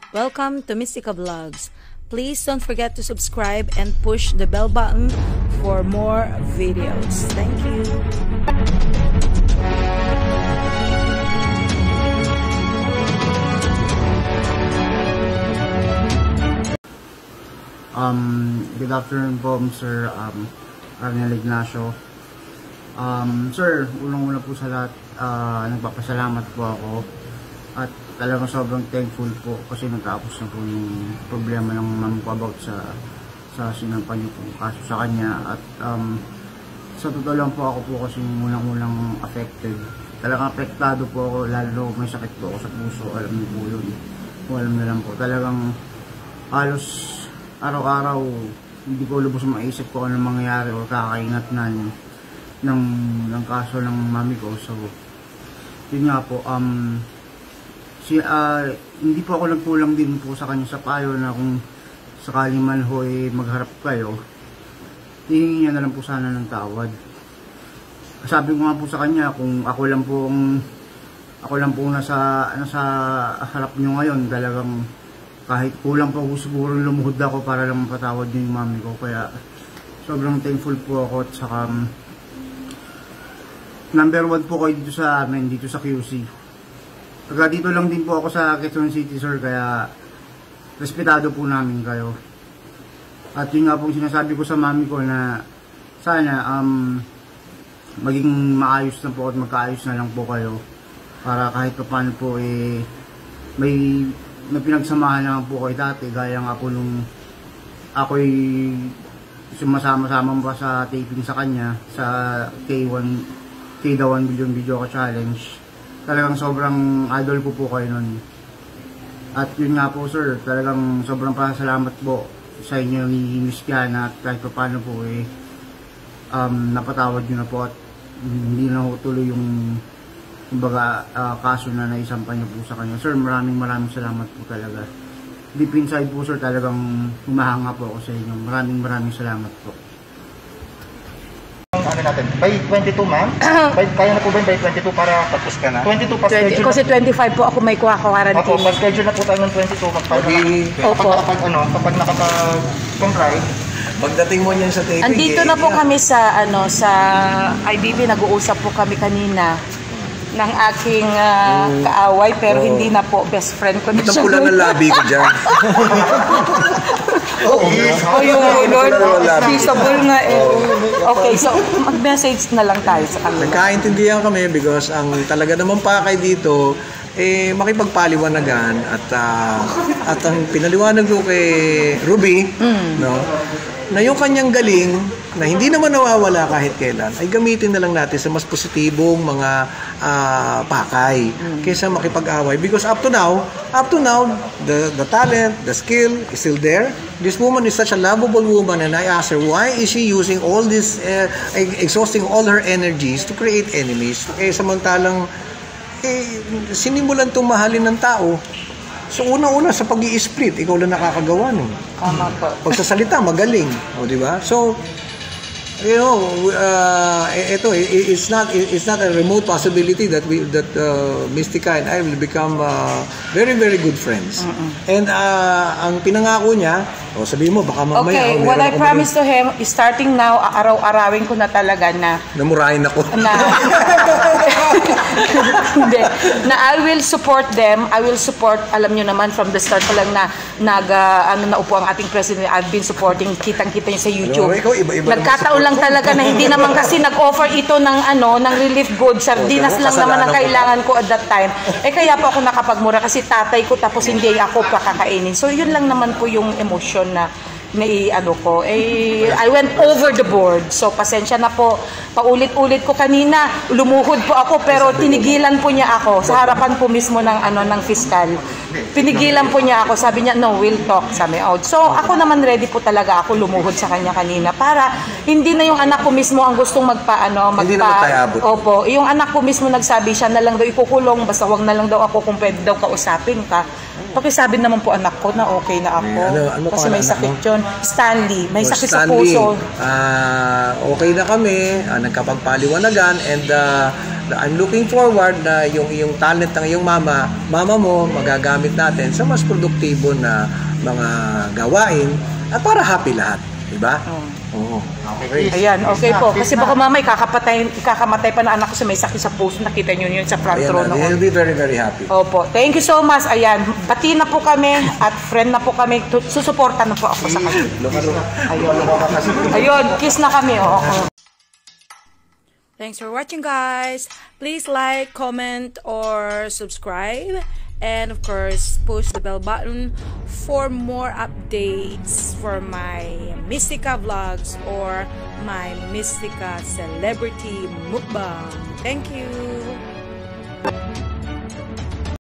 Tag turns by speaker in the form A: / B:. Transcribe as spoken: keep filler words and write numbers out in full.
A: Welcome to Mystica Vlogs. Please don't forget to subscribe and push the bell button for more videos. Thank you.
B: Um, good afternoon po, Mister Um, Arnel Ignacio. Um, sir, unang-una po sa lahat, uh, nagpapasalamat po ako at talagang sobrang thankful po kasi natapos na po yung problema ng ma'am ko about sa sa sinampan niyo po kaso sa kanya. At um, sa totoo lang po ako po kasi unang-unang affected. Talagang apektado po ako, lalo may sakit po ako sa puso. Alam niyo po yun. Kung alam na lang po, talagang halos araw-araw hindi ko lubos maisip ko ano mangyayari o kakaingat na ng, ng, ng kaso ng mami ko. So yun nga po, um, si, uh, hindi po ako nagkulang din po sa kanya sa payo na kung sakali man ho eh, magharap kayo, hihingi niya na lang po sana ng tawad. Sabi ko nga po sa kanya, kung ako lang po ako lang po nasa, nasa harap nyo ngayon, talagang kahit kulang pa po siguro lumuhod ako para lang mapatawad niyo yung mami ko. Kaya sobrang thankful po ako at saka um, number one po kayo dito sa amin, dito sa Q C. Taga dito lang din po ako sa Quezon City, sir, kaya respetado po namin kayo. At yun nga pong sinasabi ko sa mami ko na sana um, maging maayos na po at magkaayos na lang po kayo para kahit pa paano po eh, may na pinagsamahan naman po kayo dati, gaya nga po nung ako'y sumasama-sama pa sa taping sa kanya sa K one K the one billion video ka challenge. Talagang sobrang idol po po kayo nun. At yun nga po, sir, talagang sobrang pasalamat po sa inyo ni Miss Kiana at kahit pa paano po eh um, napatawad nyo na po at hindi na ho tuloy yung kumbaga uh, kaso na naisampan niyo po sa kanya. Sir, maraming maraming salamat po talaga. Deep inside po, sir, talagang humahanga po ako sa inyo. Maraming maraming salamat po.
C: Ano natin? By twenty-two, ma'am? Kaya na po ba by twenty-two para tapos ka na? twenty-two pa schedule.
A: Kasi twenty-five po ako may kuha-quarantine.
C: Ako, pa-schedule na po tayo ng twenty-two. Kapag,
A: Opo.
C: Kapag, ano, kapag nakapag-comply,
D: pagdating mo niyan sa taping.
A: Andito na po kami sa, ano, sa I B B. Nag-uusap po kami kanina ng aking uh, kaaway, pero oh, hindi na po, best friend ko na siya.
D: Itong pula ng labi ko dyan.
A: Oo, oh, yung Lord, feasible nga eh. Okay, so mag-message na lang tayo sa kanila.
D: Nagkaintindihan kami because ang talaga naman pakay dito, eh, makipagpaliwanagan at uh, at ang pinaliwanag ko kay Ruby, mm. no, na yung kanyang galing na hindi naman nawawala kahit kailan ay gamitin na lang natin sa mas positibong mga uh, pakay mm. kaysa makipag-away, because up to now up to now the the talent, the skill is still there. This woman is such a lovable woman, and I asked her why is she using all this uh, exhausting all her energies to create enemies, eh samantalang eh, sinimulan itong mahalin ng tao. So, una-una sa pag-i-split, ikaw lang nakakagawa nun.
A: Tama po.
D: Pagsasalita, magaling. O, di ba? So, you know, uh, ito, it's not it's not a remote possibility that we that uh, Mystica and I will become uh, very, very good friends. Mm-mm. And uh, ang pinangako niya, o sabihin mo, baka mamaya.
A: Okay, what I promise to him is starting now, araw-arawin ko na talaga na
D: namurahin ako.
A: Na, hindi, na I will support them. I will support, alam nyo naman, from the start pa lang na nag, uh, ano, naupo ang ating president. I've been supporting, kitang-kita nyo sa YouTube.
D: Ano, ikaw, iba-iba
A: nagkataon lang talaga na hindi naman kasi nag-offer ito ng ano, ng relief goods. Sardinas lang naman ang kailangan ko at that time. Eh kaya po ako nakapagmura kasi tatay ko tapos hindi ako pakakainin. So yun lang naman po yung emotion na nai-ano ko. Eh, I went over the board. So pasensya na po. Paulit-ulit ko kanina, lumuhod po ako pero tinigilan po niya ako sa harapan po mismo ng ano ng fiscal. Pinigilan po niya ako. Sabi niya, no, we'll talk. Sabi out. So ako naman ready po talaga ako lumuhod sa kanya kanina para hindi na yung anak ko mismo ang gustong magpaano, magpa.
D: Hindi na magtayabot.
A: Opo, yung anak ko mismo nagsabi siya na lang daw ikukulong, basta wag na lang daw ako kung pwede daw kausapin ka. Pakisabi naman po anak ko na okay na ako.
D: Ano, ano
A: kasi may sakit yun. yon? Stanley, may
D: O,
A: sakit sa
D: Stanley,
A: puso.
D: ah, okay na kami, ah, nagkapagpaliwanagan, and ah, I'm looking forward na yung yung talent ng iyong mama, mama mo, magagamit natin sa mas produktibo na mga gawain at para happy lahat, di ba? Oo.
C: Okay.
A: Ayan, okay po.
C: Kiss
A: Kasi
C: na.
A: baka mamay kakapatay, kakamatay pa na anak ko sa may sakit sa puso. Nakita nyo yun sa front
D: Ayan
A: row
D: na,
A: noon.
D: he'll be very, very happy.
A: Opo. Thank you so much. Ayan, bati na po kami at friend na po kami. Tu- Susuporta na po ako sa kanya. Ayun. Ayun, kiss na kami. Oo. Thanks for watching, guys. Please like, comment, or subscribe. And of course, push the bell button for more updates for my Mystica vlogs or my Mystica celebrity mukbang. Thank you.